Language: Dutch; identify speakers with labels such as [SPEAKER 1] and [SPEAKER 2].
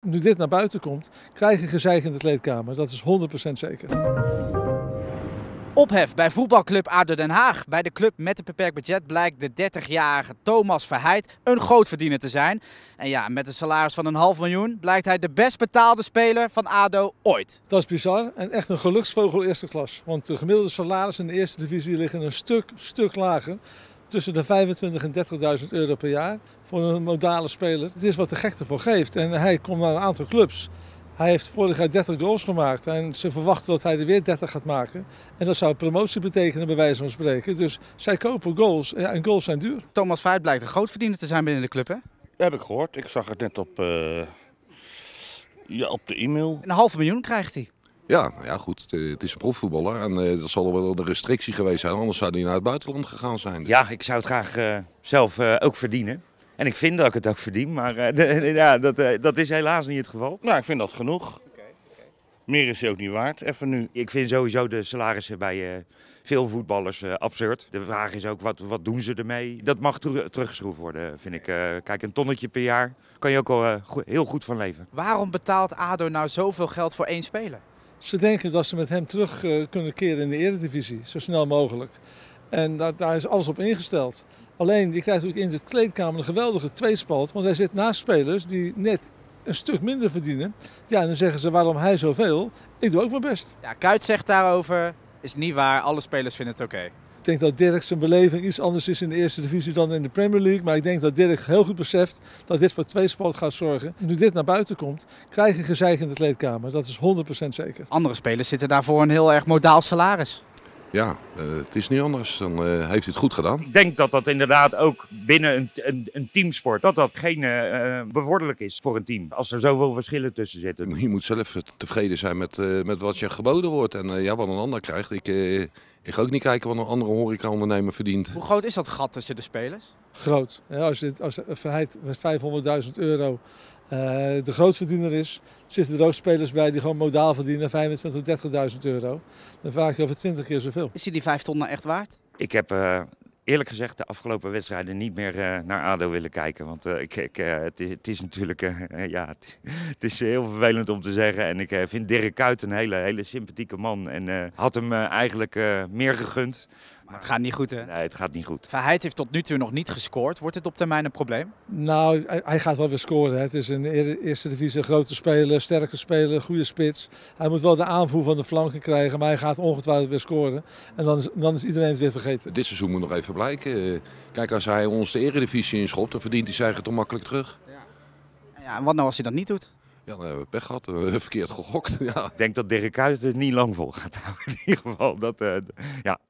[SPEAKER 1] Nu dit naar buiten komt, krijg je gezeik in de kleedkamer. Dat is 100% zeker.
[SPEAKER 2] Ophef bij voetbalclub ADO Den Haag. Bij de club met een beperkt budget blijkt de 30-jarige Thomas Verheid een grootverdiener te zijn. En ja, met een salaris van $500.000 blijkt hij de best betaalde speler van ADO ooit.
[SPEAKER 1] Dat is bizar en echt een geluksvogel eerste klas. Want de gemiddelde salarissen in de eerste divisie liggen een stuk lager. Tussen de 25 en 30.000 euro per jaar voor een modale speler. Het is wat de gek ervoor geeft en hij komt naar een aantal clubs. Hij heeft vorig jaar 30 goals gemaakt en ze verwachten dat hij er weer 30 gaat maken. En dat zou promotie betekenen bij wijze van spreken. Dus zij kopen goals en goals zijn duur.
[SPEAKER 2] Thomas Verheid blijkt een grootverdiener te zijn binnen de club, hè?
[SPEAKER 3] Dat heb ik gehoord. Ik zag het net op de e-mail.
[SPEAKER 2] $500.000 krijgt hij.
[SPEAKER 4] Ja, nou ja, goed. Het is een profvoetballer en dat zal wel een restrictie geweest zijn. Anders zou hij naar het buitenland gegaan zijn.
[SPEAKER 5] Ja, ik zou het graag zelf ook verdienen. En ik vind dat ik het ook verdien, maar dat is helaas niet het geval.
[SPEAKER 3] Nou, ik vind dat genoeg. Meer is hij ook niet waard, even nu.
[SPEAKER 5] Ik vind sowieso de salarissen bij veel voetballers absurd. De vraag is ook, wat doen ze ermee? Dat mag teruggeschroefd worden, vind ik. Kijk, een tonnetje per jaar kan je ook al heel goed van leven.
[SPEAKER 2] Waarom betaalt ADO nou zoveel geld voor één speler?
[SPEAKER 1] Ze denken dat ze met hem terug kunnen keren in de Eredivisie, zo snel mogelijk. En daar is alles op ingesteld. Alleen, je krijgt ook in de kleedkamer een geweldige tweespalt. Want hij zit naast spelers die net een stuk minder verdienen. Ja, en dan zeggen ze, waarom hij zoveel? Ik doe ook mijn best.
[SPEAKER 2] Ja, Kuyt zegt daarover, is niet waar, alle spelers vinden het oké.
[SPEAKER 1] Ik denk dat Dirk zijn beleving iets anders is in de eerste divisie dan in de Premier League. Maar ik denk dat Dirk heel goed beseft dat dit voor tweespalt gaat zorgen. Nu dit naar buiten komt, krijg je gezeik in de kleedkamer. Dat is 100% zeker.
[SPEAKER 2] Andere spelers zitten daarvoor een heel erg modaal salaris.
[SPEAKER 4] Ja, het is niet anders. Dan heeft hij het goed gedaan.
[SPEAKER 5] Ik denk dat dat inderdaad ook binnen een teamsport, dat geen bevorderlijk is voor een team. Als er zoveel verschillen tussen zitten.
[SPEAKER 4] Je moet zelf tevreden zijn met wat je geboden wordt. En wat een ander krijgt. Ik ga ook niet kijken wat een andere horecaondernemer verdient.
[SPEAKER 2] Hoe groot is dat gat tussen de spelers?
[SPEAKER 1] Groot. Ja, als Verheid met €500.000 de grootverdiener is, zitten er ook spelers bij die gewoon modaal verdienen, 25.000, 30.000 euro. Dan vraag je over 20 keer zoveel.
[SPEAKER 2] Is hij die 5 ton nou echt waard?
[SPEAKER 5] Ik heb eerlijk gezegd de afgelopen wedstrijden niet meer naar ADO willen kijken. Want het is natuurlijk het is heel vervelend om te zeggen. En ik vind Dirk Kuyt een hele sympathieke man. En had hem eigenlijk meer gegund.
[SPEAKER 2] Maar het gaat niet goed, hè?
[SPEAKER 5] Nee, het gaat niet goed.
[SPEAKER 2] Verheid heeft tot nu toe nog niet gescoord. Wordt dit op termijn een probleem?
[SPEAKER 1] Nou, hij gaat wel weer scoren. Hè. Het is in de eerste divisie een grote speler, sterke speler, goede spits. Hij moet wel de aanvoer van de flanken krijgen, maar hij gaat ongetwijfeld weer scoren. En dan is iedereen het weer vergeten.
[SPEAKER 4] Dit seizoen moet nog even blijken. Kijk, als hij ons de Eredivisie inschopt, dan verdient hij zijn eigen toch makkelijk terug.
[SPEAKER 2] Ja, en wat nou als hij dat niet doet?
[SPEAKER 4] Ja, dan hebben we pech gehad, verkeerd gegokt. Ja.
[SPEAKER 5] Ik denk dat Dirk Kuyt het niet lang vol gaat houden. In ieder geval, ja.